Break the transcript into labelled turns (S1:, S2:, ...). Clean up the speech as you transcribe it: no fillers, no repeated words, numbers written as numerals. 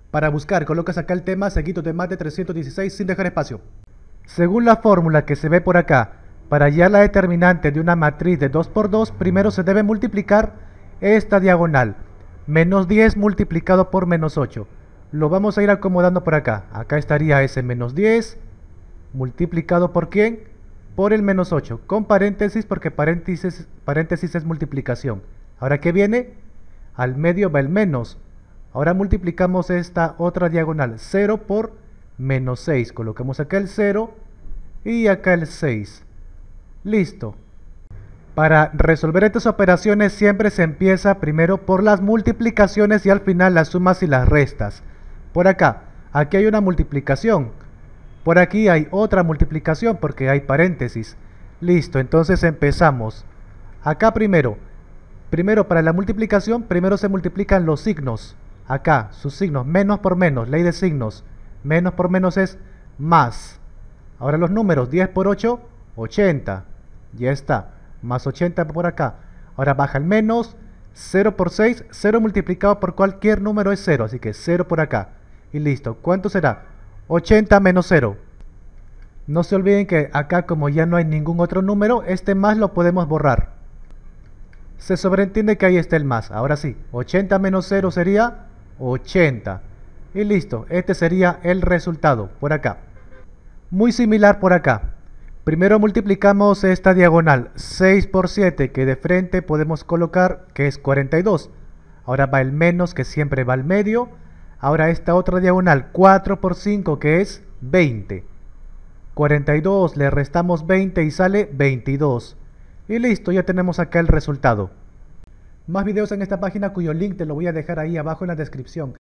S1: Para buscar, colocas acá el tema seguido de más de 316 sin dejar espacio. Según la fórmula que se ve por acá, para hallar la determinante de una matriz de 2 por 2, primero se debe multiplicar esta diagonal. Menos 10 multiplicado por menos 8. Lo vamos a ir acomodando por acá. Acá estaría ese menos 10 multiplicado por ¿quién? Por el menos 8. Con paréntesis porque paréntesis es multiplicación. Ahora, ¿qué viene? Al medio va el menos. Ahora multiplicamos esta otra diagonal. 0 por menos 6. Colocamos acá el 0 y acá el 6. Listo. Para resolver estas operaciones siempre se empieza primero por las multiplicaciones y al final las sumas y las restas. Por acá, aquí hay una multiplicación. Por aquí hay otra multiplicación porque hay paréntesis. Listo, entonces empezamos. Acá primero para la multiplicación, primero se multiplican los signos. Acá, sus signos, menos por menos, ley de signos. Menos por menos es más. Ahora los números, 10 por 8, 80. Ya está. Más 80 por acá. Ahora baja el menos. 0 por 6. 0 multiplicado por cualquier número es 0. Así que 0 por acá. Y listo. ¿Cuánto será? 80 menos 0. No se olviden que acá, como ya no hay ningún otro número, este más lo podemos borrar. Se sobreentiende que ahí está el más. Ahora sí. 80 menos 0 sería 80. Y listo. Este sería el resultado. Por acá. Muy similar por acá. Primero multiplicamos esta diagonal, 6 por 7, que de frente podemos colocar que es 42. Ahora va el menos, que siempre va al medio. Ahora esta otra diagonal, 4 por 5, que es 20. 42, le restamos 20 y sale 22. Y listo, ya tenemos acá el resultado. Más videos en esta página cuyo link te lo voy a dejar ahí abajo en la descripción.